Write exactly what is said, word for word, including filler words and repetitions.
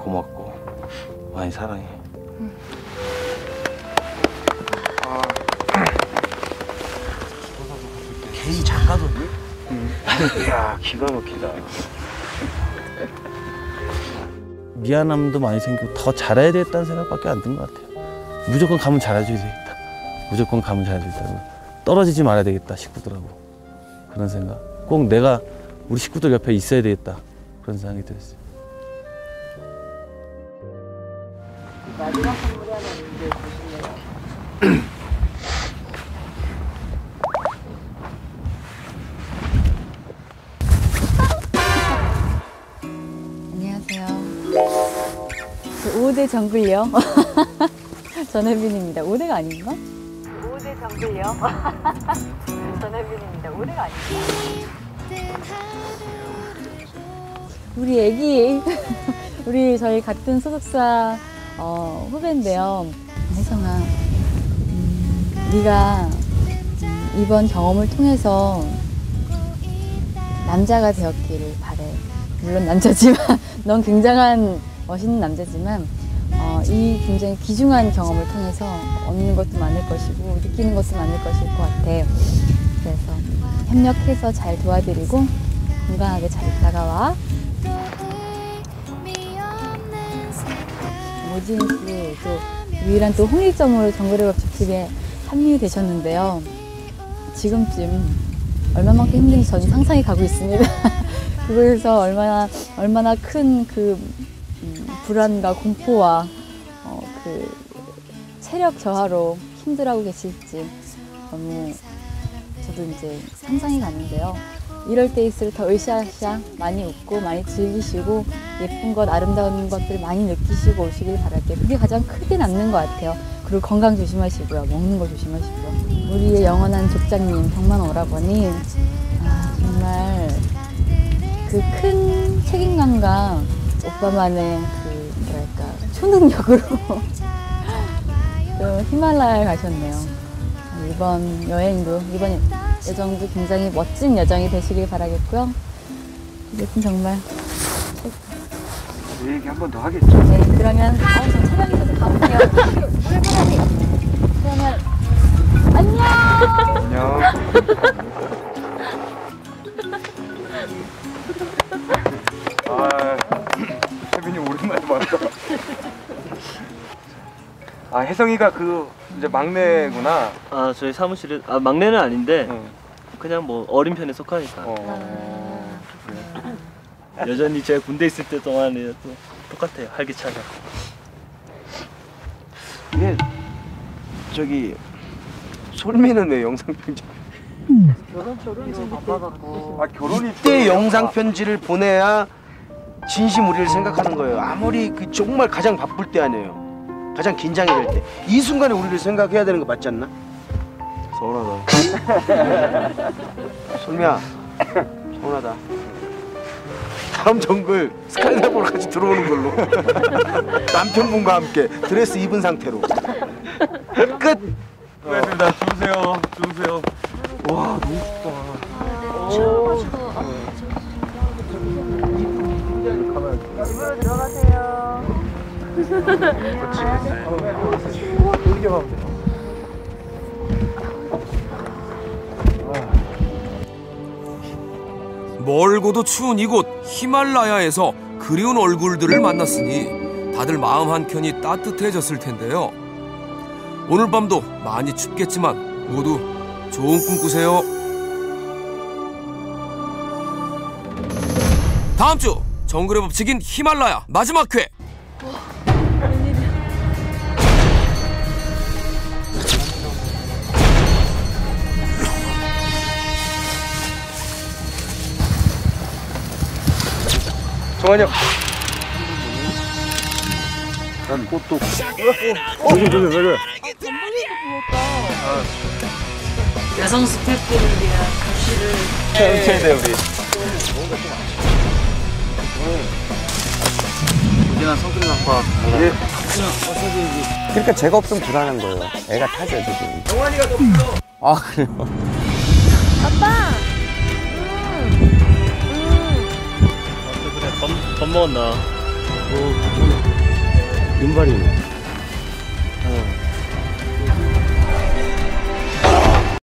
고맙고 많이 사랑해. 응. 아. 개이 작가던데? 응. 이야, 기가 막히다. 미안함도 많이 생기고 더 잘해야 되겠다는 생각밖에 안 든 것 같아요. 무조건 가면 잘해줘야 되겠다. 무조건 가면 잘해줘야 되겠다. 떨어지지 말아야 되겠다, 식구들하고. 그런 생각. 꼭 내가 우리 식구들 옆에 있어야 되겠다. 그런 생각이 들었어요. 마지막 선물이 하나 있는데 보실래요? 오대 정글요. 전혜빈입니다. 오대가 아닌가? 오대 정글요. 전혜빈입니다. 오대가 아닌가? 우리 애기, 우리 저희 같은 소속사 어, 후배인데요. 혜성아, 음, 네가 음, 이번 경험을 통해서 남자가 되었기를 바래. 물론 남자지만 넌 굉장한 멋있는 남자지만 어, 이 굉장히 귀중한 경험을 통해서 얻는 것도 많을 것이고 느끼는 것도 많을 것일 것 같아요. 그래서 협력해서 잘 도와드리고 건강하게 잘 있다가 와. 오지은 씨, 또 유일한 또 홍일점으로 정글의 밥집에 합류되셨는데요. 지금쯤 얼마만큼 힘든지 저는 상상이 가고 있습니다. 그거에서 얼마나 얼마나 큰 그 음, 불안과 공포와 어, 그 체력 저하로 힘들어하고 계실지 너무 저도 이제 상상이 가는데요. 이럴 때일수록 더 으쌰으쌰 많이 웃고 많이 즐기시고 예쁜 것 아름다운 것들 많이 느끼시고 오시길 바랄게요. 그게 가장 크게 남는 것 같아요. 그리고 건강 조심하시고요. 먹는 거 조심하시고요. 우리의 영원한 족장님 병만 오라버니 아, 정말 그 큰 책임감과 오빠만의 그 뭐랄까 초능력으로 또 히말라야에 가셨네요. 이번 여행도 이번 여정도 굉장히 멋진 여정이 되시길 바라겠고요. 여튼 정말 내 얘기 한 번 더 하겠죠. 네, 그러면 아우 저 촬영이 있어서 가볼게요. 오늘 사장님 그러면 안녕. 안녕. 아, 혜빈이 오랜만에 봤다. 아, 혜성이가 그 이제 막내구나. 아, 저희 사무실에 아 막내는 아닌데 응. 그냥 뭐 어린 편에 속하니까. 어. 그래. 여전히 제가 군대 있을 때 동안에 또 똑같아요. 활기차게. 이게 저기 솔미는 왜 영상 편지? 결혼 결혼이 바빠갖고. 아, 결혼이 이때 영상 편지를 보내야 진심 우리를 생각하는 거예요. 아무리 그 정말 가장 바쁠 때 아니에요. 가장 긴장이 될 때. 이 순간에 우리를 생각해야 되는 거 맞지 않나? 서운하다. 솔미야, 서운하다. 다음 정글 스카이다이버로 같이 들어오는 걸로. 남편분과 함께 드레스 입은 상태로. 끝! 고맙습니다. 주무세요. 주무세요. 와, 너무 춥다. 집으로 들어가세요. 여기 가면 돼. 멀고도 추운 이곳 히말라야에서 그리운 얼굴들을 만났으니 다들 마음 한켠이 따뜻해졌을 텐데요. 오늘 밤도 많이 춥겠지만 모두 좋은 꿈 꾸세요. 다음 주 정글의 법칙인 히말라야 마지막 회. 정환이 형. 난 꽃도. 조심 조심 왜 그래? 여성 스태프들을 위한 교실을 해야 돼 우리. 우진아 성격 나빠. 예. 그러니까 제가 없으면 불안한 거예요. 애가 타죠 지금. 정환이가 더 불러. 아 그래요? 아빠! 그래, 밥, 밥 먹었나? 어, 괜찮아. 윤발이네.